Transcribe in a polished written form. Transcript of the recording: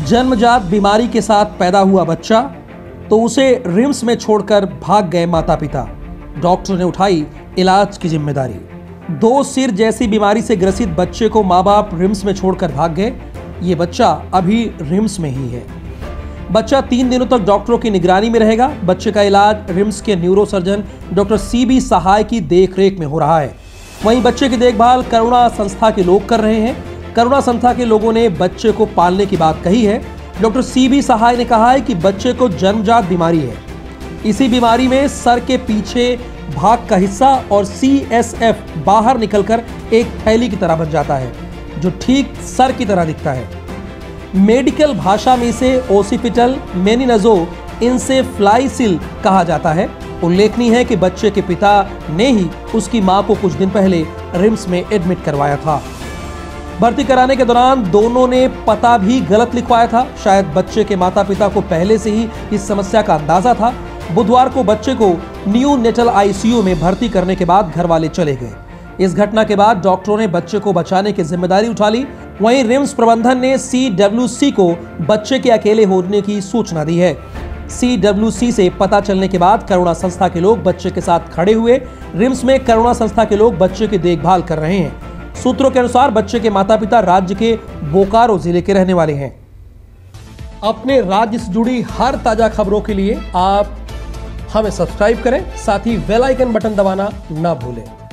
जन्मजात बीमारी के साथ पैदा हुआ बच्चा तो उसे रिम्स में छोड़कर भाग गए माता पिता। डॉक्टर ने उठाई इलाज की जिम्मेदारी। 2 सिर जैसी बीमारी से ग्रसित बच्चे को मां बाप रिम्स में छोड़कर भाग गए। ये बच्चा अभी रिम्स में ही है। बच्चा 3 दिनों तक डॉक्टरों की निगरानी में रहेगा। बच्चे का इलाज रिम्स के neuro surgeon doctor CB Sahay की देखरेख में हो रहा है। वहीं बच्चे की देखभाल करुणा संस्था के लोग कर रहे हैं। करुणा संस्था के लोगों ने बच्चे को पालने की बात कही है। डॉक्टर CB सहाय ने कहा है कि बच्चे को जन्मजात बीमारी है। इसी बीमारी में सर के पीछे भाग का हिस्सा और CSF बाहर निकलकर एक थैली की तरह बन जाता है, जो ठीक सर की तरह दिखता है। मेडिकल भाषा में इसे ओसिपिटल मेनिनजो इंसेफ्लाइसिल कहा जाता है। उल्लेखनीय है कि बच्चे के पिता ने ही उसकी मां को कुछ दिन पहले रिम्स में एडमिट करवाया था। भर्ती कराने के दौरान दोनों ने पता भी गलत लिखवाया था। शायद बच्चे के माता पिता को पहले से ही इस समस्या का अंदाजा था। बुधवार को बच्चे को न्यू नेटल ICU में भर्ती करने के बाद घर वाले चले गए। इस घटना के बाद डॉक्टरों ने बच्चे को बचाने की जिम्मेदारी उठा ली। वहीं रिम्स प्रबंधन ने CWC को बच्चे के अकेले होने की सूचना दी है। CWC से पता चलने के बाद करुणा संस्था के लोग बच्चे के साथ खड़े हुए। रिम्स में करुणा संस्था के लोग बच्चे की देखभाल कर रहे हैं। सूत्रों के अनुसार बच्चे के माता पिता राज्य के बोकारो जिले के रहने वाले हैं। अपने राज्य से जुड़ी हर ताजा खबरों के लिए आप हमें सब्सक्राइब करें, साथ ही बेल आइकन बटन दबाना ना भूलें।